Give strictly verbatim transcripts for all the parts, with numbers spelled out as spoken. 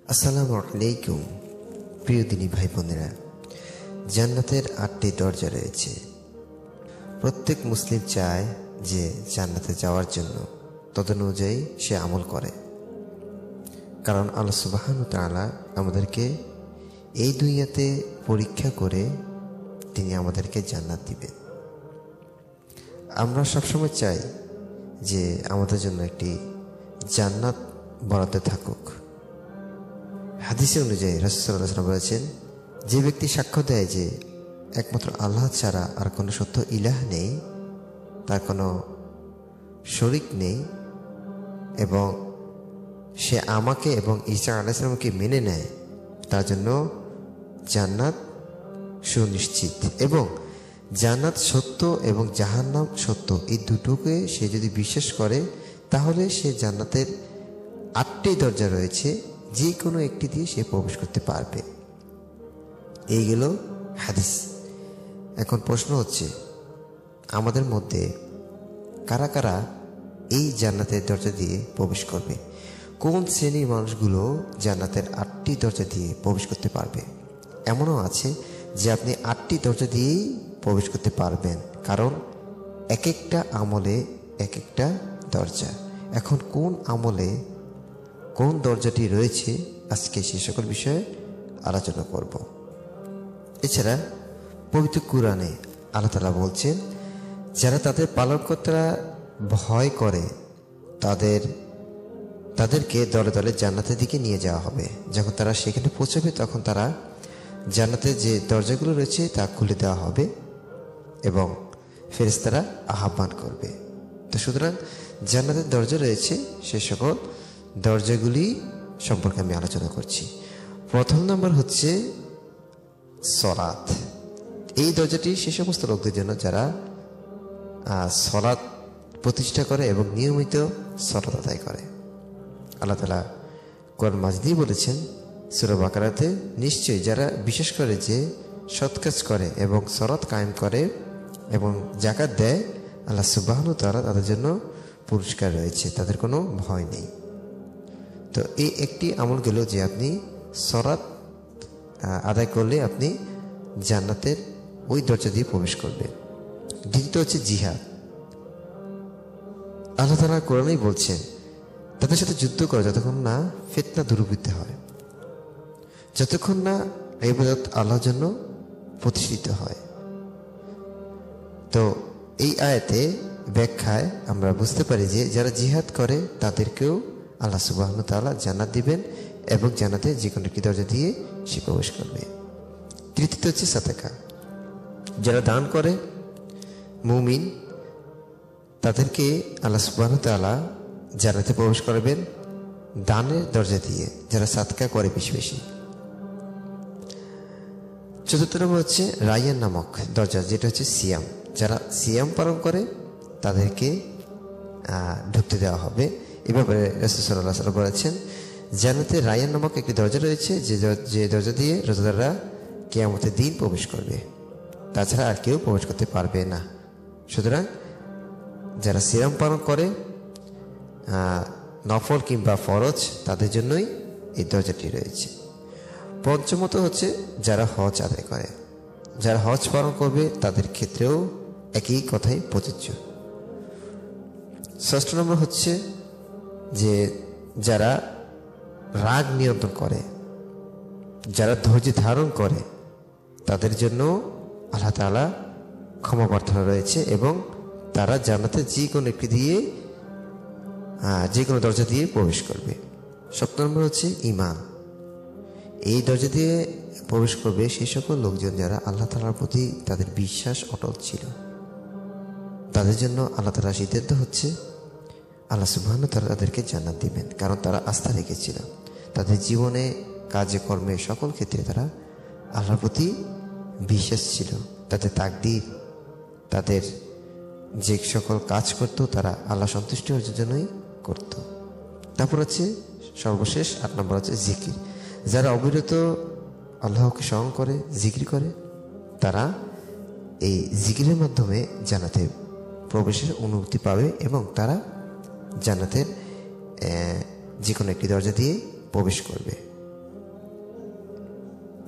আসসালামু আলাইকুম প্রিয় দিনী ভাই বোনেরা, জান্নাতের আটটি দরজা রয়েছে। প্রত্যেক মুসলিম চায় যে জান্নাতে যাওয়ার জন্য তদনুযায়ী সে আমল করে, কারণ আল্লাহ সুবহানাহু ওয়া তাআলা আমাদেরকে এই দুনিয়াতে পরীক্ষা করে তিনি আমাদেরকে জান্নাত দিবেন। আমরা সবসময় চাই যে আমাদের জন্য একটি জান্নাত বরাদ্দ থাকুক। হাদিসে অনুযায়ী রাসূল সাল্লাল্লাহু আলাইহি ওয়াসাল্লাম বলেছেন, যে ব্যক্তি সাক্ষ্য দেয় যে একমাত্র আল্লাহ ছাড়া আর কোনো সত্য ইলাহ নেই, তার কোনো শরীক নেই, এবং সে আমাকে এবং ঈসা আলাইহিস সালামকে মেনে নেয়, তার জন্য জান্নাত সুনিশ্চিত। এবং জান্নাত সত্য এবং জাহান্নাম সত্য, এই দুটোকে সে যদি বিশ্বাস করে, তাহলে সে জান্নাতের আটটি দরজা রয়েছে, যে কোনো একটি দিয়ে সে প্রবেশ করতে পারবে। এই গেল হাদিস। এখন প্রশ্ন হচ্ছে, আমাদের মধ্যে কারা কারা এই জান্নাতের দরজা দিয়ে প্রবেশ করবে? কোন শ্রেণীর মানুষগুলো জান্নাতের আটটি দরজা দিয়ে প্রবেশ করতে পারবে? এমনও আছে যে আপনি আটটি দরজা দিয়েই প্রবেশ করতে পারবেন, কারণ এক একটা আমলে এক একটা দরজা। এখন কোন আমলে কোন দরজাটি রয়েছে, আজকে সে সকল বিষয়ে আলোচনা করব। এছাড়া পবিত্র কুরআনে আল্লাহ তাআলা বলছেন, যারা তাদের পালনকর্তারা ভয় করে তাদের তাদেরকে দলে দলে জান্নাতের দিকে নিয়ে যাওয়া হবে। যখন তারা সেখানে পৌঁছাবে, তখন তারা জান্নাতের যে দরজাগুলো রয়েছে তা খুলে দেওয়া হবে এবং ফেরেশতারা আহ্বান করবে। তো সুতরাং জান্নাতের দরজা রয়েছে, সে সকল দরজাগুলি সম্পর্কে আমি আলোচনা করছি। প্রথম নম্বর হচ্ছে সলাত। এই দরজাটি সে সমস্ত লোকদের জন্য যারা সলাত প্রতিষ্ঠা করে এবং নিয়মিত সলাত আদায় করে। আল্লাহ তাআলা কোরআন মাজিদে বলেছেন সূরা বাকারাতে, নিশ্চয়ই যারা বিশ্বাস করে যে সৎ কাজ করে এবং সলাত কায়েম করে এবং যাকাত দেয়, আল্লাহ সুবহানাহু ওয়া তাআলা তাদের জন্য পুরস্কার রয়েছে, তাদের কোনো ভয় নেই। তো এই একটি আমল গেল যে আপনি সলাত আদায় করলে আপনি জান্নাতের ওই দরজা দিয়ে প্রবেশ করবেন। দ্বিতীয়ত হচ্ছে জিহাদ। আল্লাহ তাআলা কোরআনেই বলছেন, তাদের সাথে যুদ্ধ করে যতক্ষণ না ফিতনা দুর্বৃত্তি হয়, যতক্ষণ না ইবাদত আল্লাহর জন্য প্রতিষ্ঠিত হয়। তো এই আয়াতে ব্যাখ্যায় আমরা বুঝতে পারি যে যারা জিহাদ করে তাদেরকেও আল্লাহ সুবহানাহু ওয়া তাআলা জান্নাত দিবেন এবং জান্নাতে যে কোনো একটি দরজা দিয়ে সে প্রবেশ করবে। তৃতীয়ত হচ্ছে সাদাকা। যারা দান করে মুমিন, তাদেরকে আল্লাহ সুবহানাহু ওয়া তাআলা জান্নাতে প্রবেশ করবেন দানের দরজা দিয়ে, যারা সাদকা করে বেশি বেশি। চতুর্থ নম্বর হচ্ছে রায়্যান নামক দরজা, যেটা হচ্ছে সিয়াম। যারা সিয়াম পালন করে তাদেরকে ঢুকতে দেওয়া হবে। এ ব্যাপারে রাসূল সাল্লাল্লাহু আলাইহি ওয়াসাল্লাম বলেছেন, জান্নাতে রায়্যান নামক একটি দরজা রয়েছে, যে যে দরজা দিয়ে রোজাদাররা কিয়ামতের দিন প্রবেশ করবে, তাছাড়া আর কেউ প্রবেশ করতে পারবে না। সুতরাং যারা সিয়াম পালন করে, নফল কিংবা ফরজ, তাদের জন্যই এই দরজাটি রয়েছে। পঞ্চমত হচ্ছে যারা হজ আদায় করে। যারা হজ পালন করবে তাদের ক্ষেত্রেও একই কথাই প্রযোজ্য। ষষ্ঠ নম্বর হচ্ছে যে যারা রাগ নিয়ন্ত্রণ করে, যারা ধৈর্য ধারণ করে, তাদের জন্য আল্লাহ তাআলা ক্ষমা প্রার্থনা রয়েছে এবং তারা জান্নাতে যে কোনো একটি দিয়ে যে কোনো দরজা দিয়ে প্রবেশ করবে। সপ্তম নম্বর হচ্ছে ঈমান। এই দরজা দিয়ে প্রবেশ করবে সেই সকল লোকজন যারা আল্লাহ তাআলার প্রতি তাদের বিশ্বাস অটল ছিল। তাদের জন্য আল্লাহ তাআলা সিদ্ধান্ত হচ্ছে আল্লাহ সুবহানাহু ওয়া তাআলা তাদেরকে জান্নাত দিবেন, কারণ তারা আস্থা রেখেছিল। তাদের জীবনে কাজে কর্মে সকল ক্ষেত্রে তারা আল্লাহর প্রতি বিশ্বাস ছিল। তাদের তাকদীর, তাদের যে সকল কাজ করত, তারা আল্লাহ সন্তুষ্টি অর্জনের জন্যই করত। তারপর হচ্ছে সর্বশেষ আট নম্বর হচ্ছে জিকির। যারা অবিরত আল্লাহকে স্মরণ করে, জিকির করে, তারা এই জিকিরের মাধ্যমে জান্নাতে প্রবেশের অনুমতি পাবে এবং তারা জান্নাতের যে কোনো একটি দরজা দিয়ে প্রবেশ করবে।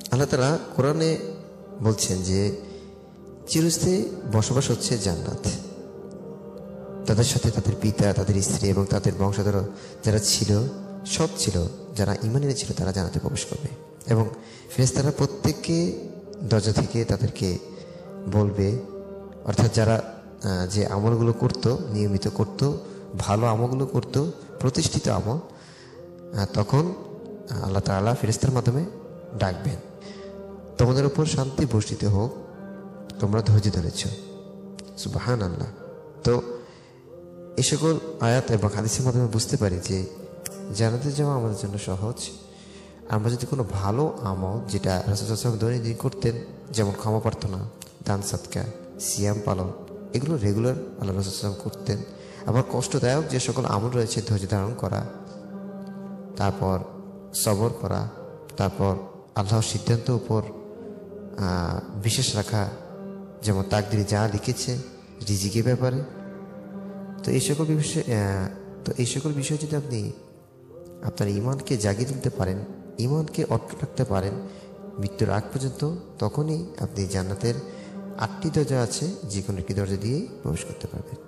আল্লাহ তাআলা কোরআনে বলছেন যে চিরস্থায়ী বসবাস হচ্ছে জান্নাত। তাদের সাথে তাদের পিতা, তাদের স্ত্রী এবং তাদের বংশধর যারা ছিল, সৎ ছিল, যারা ঈমান এনেছিল, তারা জান্নাতে প্রবেশ করবে। এবং ফেরেশতারা প্রত্যেককে দরজা থেকে তাদেরকে বলবে, অর্থাৎ যারা যে আমলগুলো করত, নিয়মিত করত, ভালো আমলগুলো করত, প্রতিষ্ঠিত আমল, তখন আল্লাহ তাআলা ফেরেশতার মাধ্যমে ডাকবেন, তোমাদের উপর শান্তি বর্ষিত হোক, তোমরা ধৈর্য ধরেছ। সুবহানাল্লাহ। তো এই সকল আয়াত এবং হাদিসের মাধ্যমে বুঝতে পারি যে জান্নাতে যাওয়া আমাদের জন্য সহজ। আমরা যদি কোনো ভালো আমল, যেটা রাসূল সাল্লাল্লাহু আলাইহি ওয়াসাল্লাম দৈনন্দিন করতেন, যেমন ক্ষমা প্রার্থনা, দান সাদকা, সিয়াম পালন, এগুলো রেগুলার আল্লাহ রাসূল সাল্লাল্লাহু আলাইহি ওয়াসাল্লাম করতেন। আবার কষ্টদায়ক যে সকল আমল রয়েছে, ধৈর্য ধারণ করা, তারপর সবর করা, তারপর আল্লাহর সিদ্ধান্তের উপর বিশেষ রাখা, যেমন তাকদীরে যা লিখেছে রিজিকের ব্যাপারে। তো এই সকল বিষয় তো এই সকল বিষয় যদি আপনি আপনার ঈমানকে জাগিয়ে তুলতে পারেন, ঈমানকে অটুট রাখতে পারেন মৃত্যুর আগ পর্যন্ত, তখনই আপনি জান্নাতের আটটি দরজা আছে, যে কোনো একটি দরজা দিয়েই প্রবেশ করতে পারবেন।